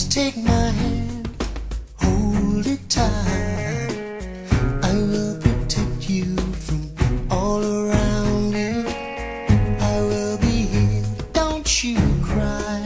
take my hand, hold it tight. I will protect you from all around you. I will be here, don't you cry.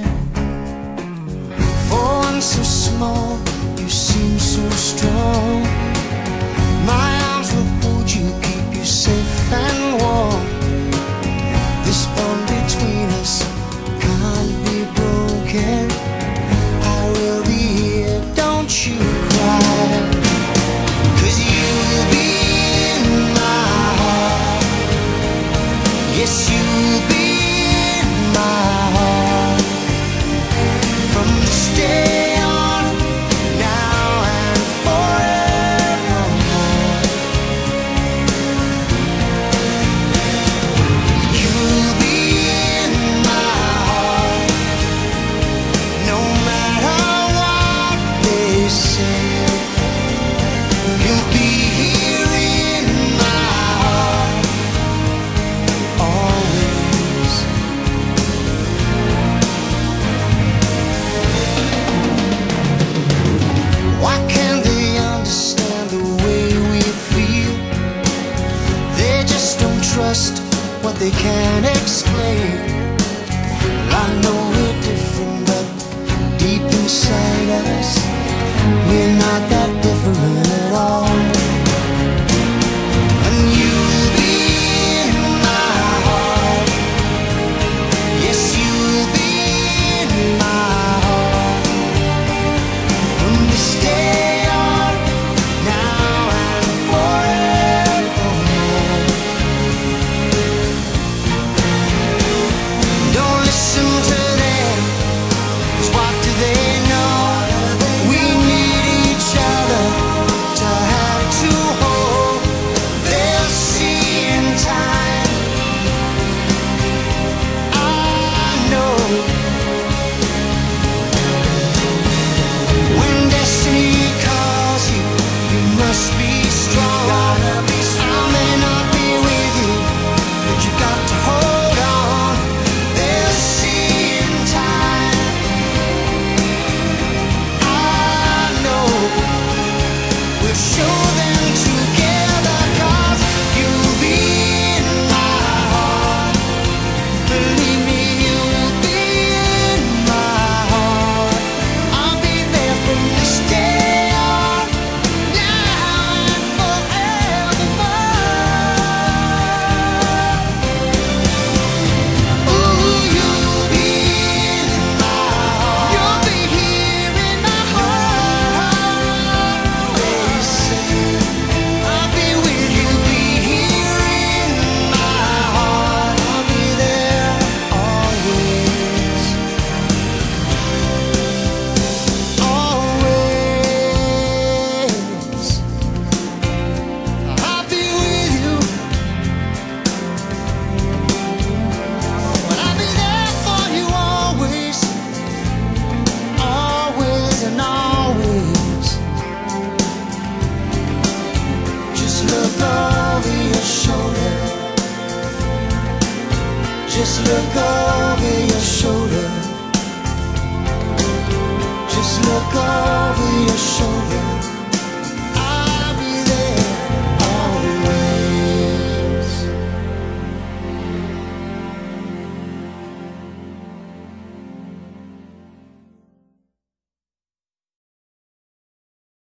For one so small, you seem so strong. My arms will hold you, keep you safe and warm. This bond between us can't be broken. I will be here, don't you cry. 'Cause you will be in my heart. Yes, you will be in my heart. From this day on, now and forevermore. You will be in my heart. No matter what they say, you'll be here in my heart always. Why can't they understand the way we feel? They just don't trust what they can't explain. I know we're different, but deep inside us, we're not that different at all. And you'll be in my heart. Yes, you'll be in my heart. From this day on, now and forevermore. Don't listen to them, 'cause what do they know? We need each other to have to hold. They'll see in time, I know. When destiny calls you, you must be strong. I may not be with you, but you got to hold on. They'll see in time, I know. We'll show them together, 'cause you'll be in my heart. Believe me, you'll be in my heart. I'll be there from this day on, now and forevermore. Ooh, you'll be in my heart. You'll be here in my heart always. I'll be with you, be here in my heart. I'll be there always, always. I'll be with you, but I'll be there for you always, always and always. Just look over your shoulder. Just look over your shoulder. Just look over your shoulder.